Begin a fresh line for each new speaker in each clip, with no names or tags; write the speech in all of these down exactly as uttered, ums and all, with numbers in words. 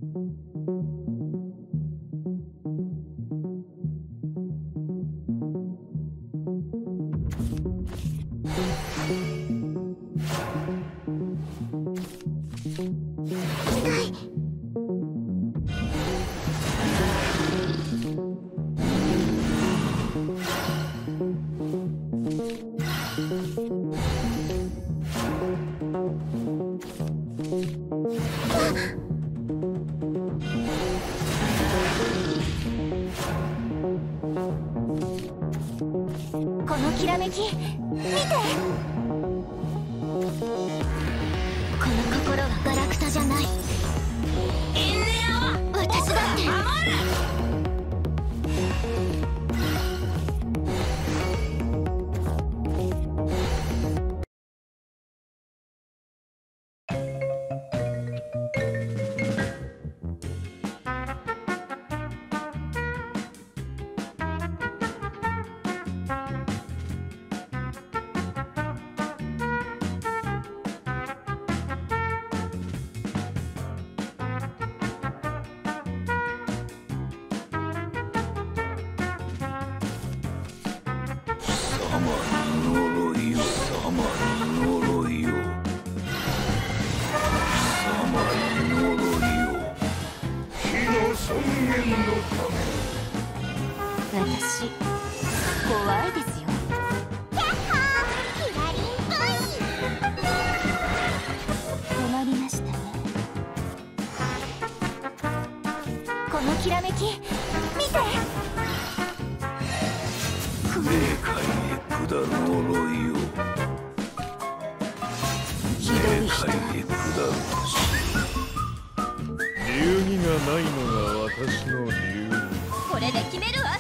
このきらめき見て。この心はガラクタじゃない。エンネアは私だって守る。私怖いですよ。やっほー、キラリンボイ。止まりましたね。このきらめき見て。
冥界へ下る呪いを。冥界へ下る流儀がないのが私の流儀。
これで決めるわ。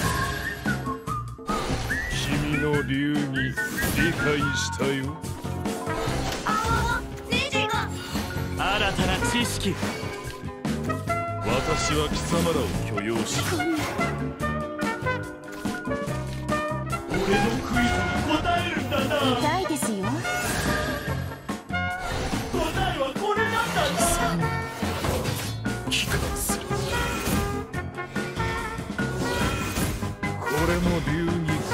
君の流儀理解したよ。
ああ、ネジが。
新たな知識。
私は貴様らを許容し、
俺のクイズに答えるんだな。
痛いですよ。
答えはこれなんだな。
帰還する。これも流儀か。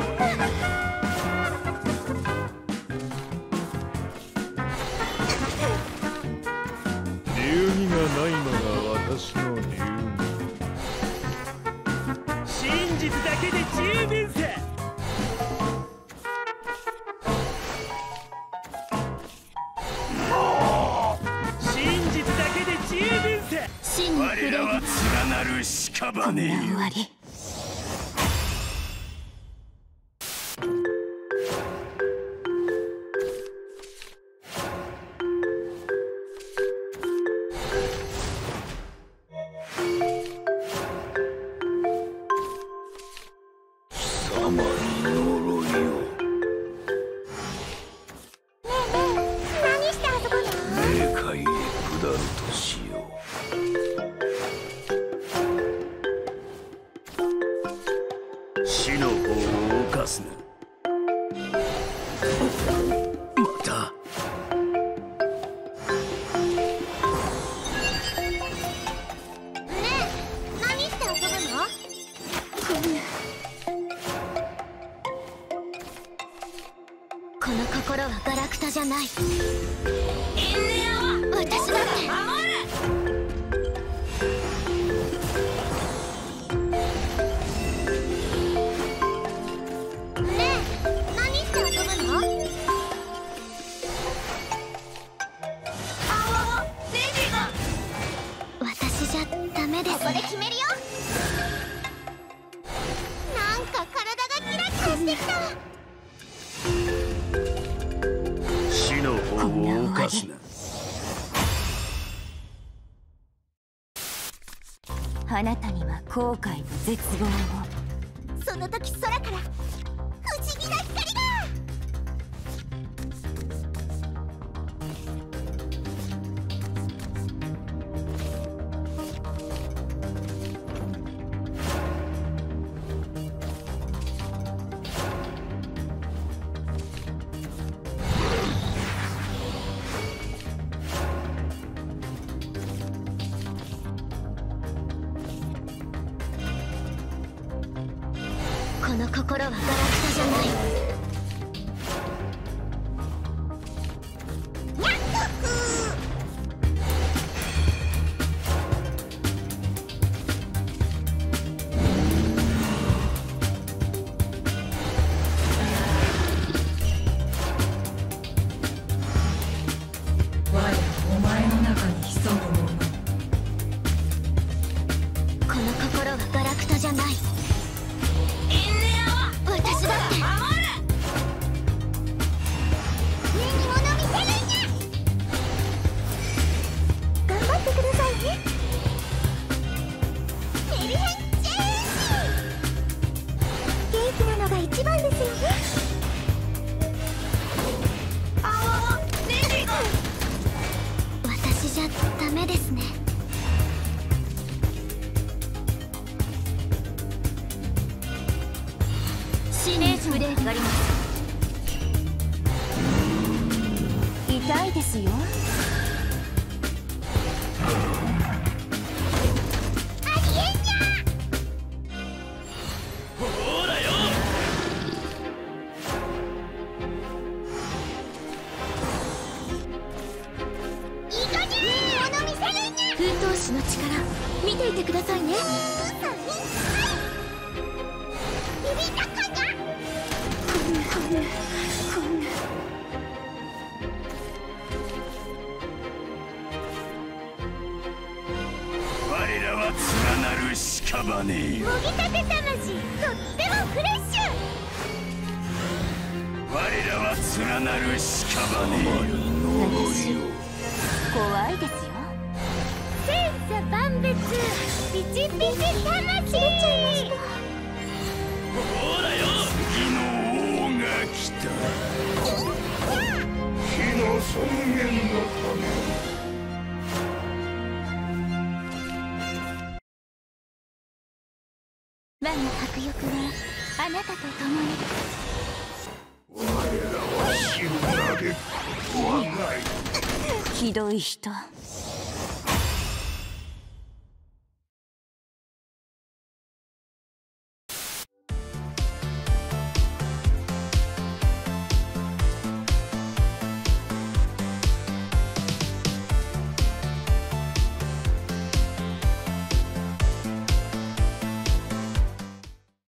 流儀がないのが私の流儀。
真実だけで十分さ。真実だけで十分さ。
真に触れる。
我らは連なる
こんな
屍よ。
終わり。
貴様に呪いを。
何して遊ぶの？
冥界へ下るとしよう。死の方を犯すな。また
ねえ、何して遊ぶの？この心はガラクタじゃない。エンネアは私だって守る。ねえ、何して遊ぶの？あお、ネジが。私じゃダメです。ここで決めるよ。なんか体がキラキラしてきた。
死の方を犯すな。
あなたには後悔と絶望を。その時空から不思議な光が。 心はガラクタじゃない。
お前の中に潜むもの。
この心はガラクタじゃない。私だって上に物見せるんや。頑張ってくださいね。メルヘンチェンジ。元気なのが一番ですよね。私じゃダメですね。シネーブレーキがあります。痛いですよ。ありえんにゃ。
ほらよ。
いい加減物見せるんにゃ。風闘士の力見ていてくださいね。ビビったかな。こんなこんなこんな。
我らは連なる屍。
もぎたて魂とってもフレッシュ。
我らは連なる屍。
私怖いですよ。千差万別ピチピチ魂。
ほらよ。次の王が来た。
火の尊厳のため。
我が迫力はあなたと共に。
我らは死ぬだけ怖がい。
ひどい人。